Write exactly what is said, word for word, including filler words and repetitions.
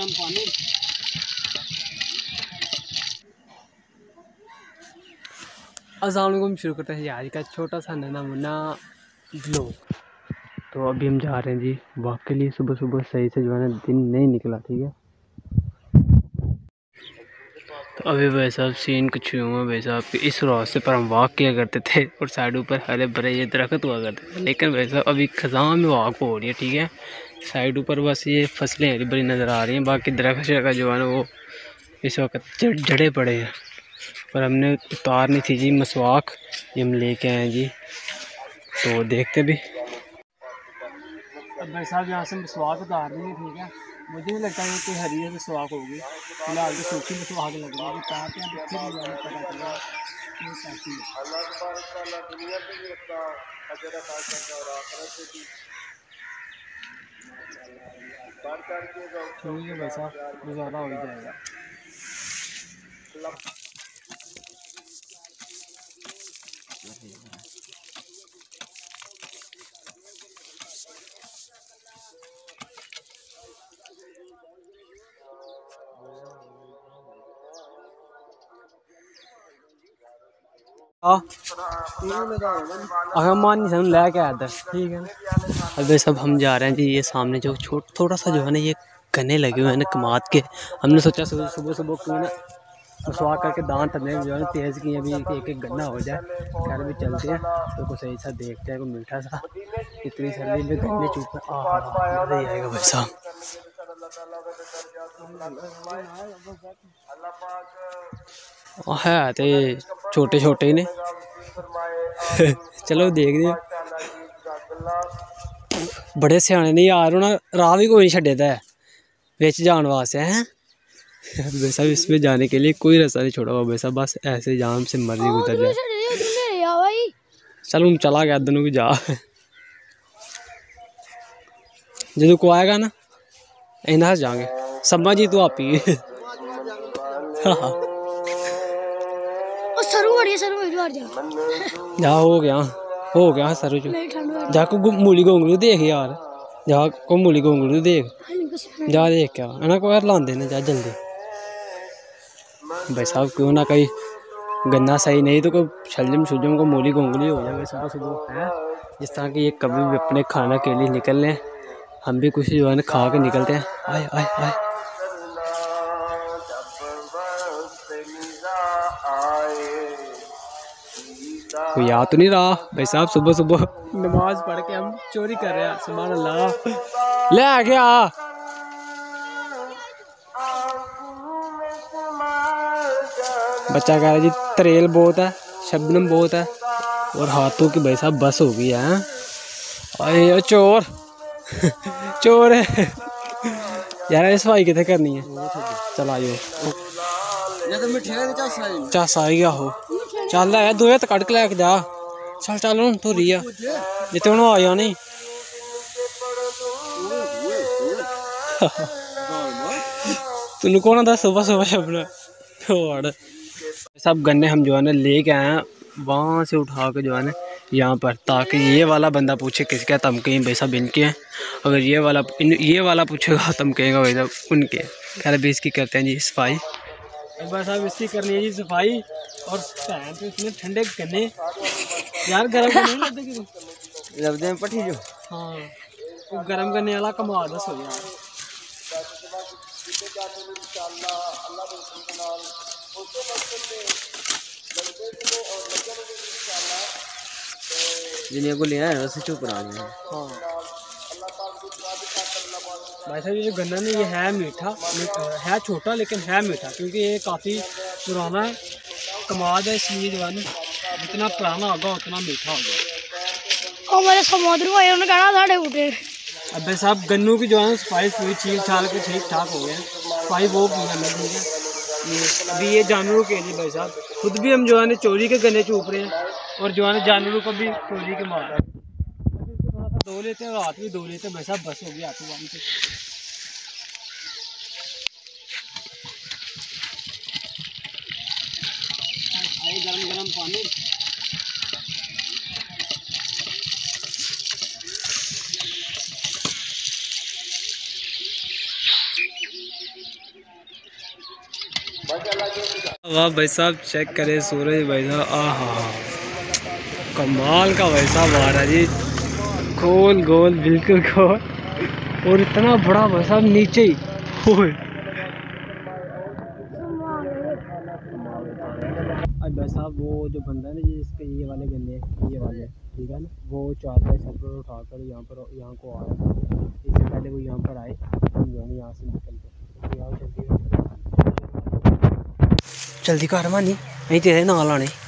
गरम पानी। अस्सलाम वालेकुम, शुरू करते हैं आज का छोटा सा नन्हा मुन्ना व्लॉग। तो अभी हम जा रहे हैं जी वॉक के लिए। सुबह सुबह सही से जो है ना दिन नहीं निकला, ठीक है। तो अभी भाई साहब सीन कुछ हुआ भाई साहब, इस रास्ते पर हम वॉक किया करते थे और साइडों पर हरे भरे ये दरख्त हुआ करते थे, लेकिन भाई साहब अभी खजां में वॉक हो रही है, ठीक है। साइडों पर बस ये फसलें हरी भरी नज़र आ रही हैं, बाकी दरख्त का जो है ना वो इस वक्त जड़े पड़े हैं। पर हमने उतारनी थी जी मसवाक, ये हम लेके आए जी, तो देखते भी। अब भाई साहब यहाँ से मसवाक उतार देंगे, ठीक है। मुझे नहीं लगता है कोई हरी है मसवाक होगी, फिलहाल तो सूखी मसवाक लग रही है। उतारते हैं तो फिर पता चला ठीक है भाई साहब, गुजारा हो ही जाएगा। मान नहीं समझ लैके आया था, ठीक है ना। अभी सब हम जा रहे हैं जी, ये सामने जो छोट थोड़ा सा जो है ना ये गन्ने लगे हुए हैं ना कमाद के। हमने सोचा सुबह सुबह सुबह क्यों ना मसवाक करके दांत हमने जो है ना तेज़ की, अभी एक एक गन्ना हो जाए। खैर भी चलते हैं तो कुछ ऐसा देखते हैं, कोई मीठा सा। इतनी सर्दी में गन्ने चूप मज़ा ही आएगा भाई साहब। है तो छोटे छोटे ने चलो देख दे, बड़े सियाने नहीं यार, उन्हें राह भी कोई नहीं छड्डे है बिच जाने वास्ते हैं। वैसा भी इसमें जाने के लिए कोई रास्ता नहीं छोड़ा हुआ वैसा, बस ऐसे जाम से मर्जी गुजर जाए। चल हम चला गया दोनों की जा, जो को आएगा ना इन्हें जाएंगे समझ ही तो आप ही। जा हो गया हो गया सर जा को मूली गोंगलू देख यार, जा को मूली गोंगलू देख, जा देख क्या इन्हें को यार लाते ने, जा जल्दी। भाई साहब क्यों ना कहीं गन्ना सही नहीं तो कोई शलजम शुलजम को मूली गोंगली हो जाए सुबह सुबह है। जिस तरह की ये कभी भी अपने खाना के लिए निकल लें, हम भी कुछ जो है ना खा के निकलते हैं। आए आए आए कोई याद तो नहीं रहा भाई साहब, सुबह सुबह नमाज पढ़ के हम चोरी कर रहे हैं। सुभान अल्लाह, ले आ गया। बच्चा कह रहा है जी तरेल बहुत है, शबनम बहुत है और हाथों की भाई साहब बस हो गई है। अरे चोर चोर है यार, सफाई कितने करनी है। चल आयो चस आई गया हो, चल है दो हत्थ कट के लैके जा, चल चल हूँ धोरी आ जिते हूँ आ जानी। तेन कौन था सुबह सुबह शबनम सब गन्ने हम जो है ना लेके आए हैं वहाँ से उठा के जो है ना यहाँ पर, ताकि ये वाला बंदा पूछे किसके हैं, तम कहीं भाई साहब इनके हैं। अगर ये वाला इन ये वाला पूछेगा तम कहेगा भाई साहब उनके। खैर अभी इसकी करते हैं जी सफाई। भाई साहब इसकी करनी है जी सफाई, और तो इतने ठंडे गन्ने यार, गर्म करने नहीं लगते लगते हैं पट्टी जो। हाँ तो गर्म करने वाला कमा दस हो यार। जिन्हें को लेना है वैसे चुप रहा है। हाँ भाई साहब ये जो गन्ना ना ये है मीठा, है छोटा लेकिन है मीठा, क्योंकि ये काफ़ी पुराना कमाद है, इसलिए जो है ना जितना पुराना होगा उतना मीठा होगा। हमारे समुद्र भाई उन्होंने कहा साढ़े उठे। अब भाई साहब गन्नू की जो है सफाई पूरी छील छाल के ठीक ठाक हो गए, सफाई वो की है ठीक है। अभी ये जानवरों के लिए भाई साहब खुद भी हम जो है चोरी के गन्ने चूप रहे हैं, और जो है जानवरों को भी चोरी के मार रहे हैं। थोड़ा सा धो लेते हैं और हाथ भी धो लेते हैं भाई साहब, बस हो गया हाथों बांध के। गरम गरम पानी वाह भाई साहब, चेक करें सूरज भाई साहब, आहा कमाल का भाई साहब आ रहा है जी, गोल गोल बिल्कुल गोल, और इतना बड़ा भाई साहब नीचे ही। अब भाई साहब वो जो बंदा है ना जी, इसके ये वाले गन्ने ये वाले, ठीक है ना, वो चार बाई सर पर उठाकर यहाँ पर यहाँ को आ रहा था। इससे पहले वो यहाँ पर आए, हम जो है यहाँ से निकल के जल्दी कर मानी नहीं तेरे नाल आने।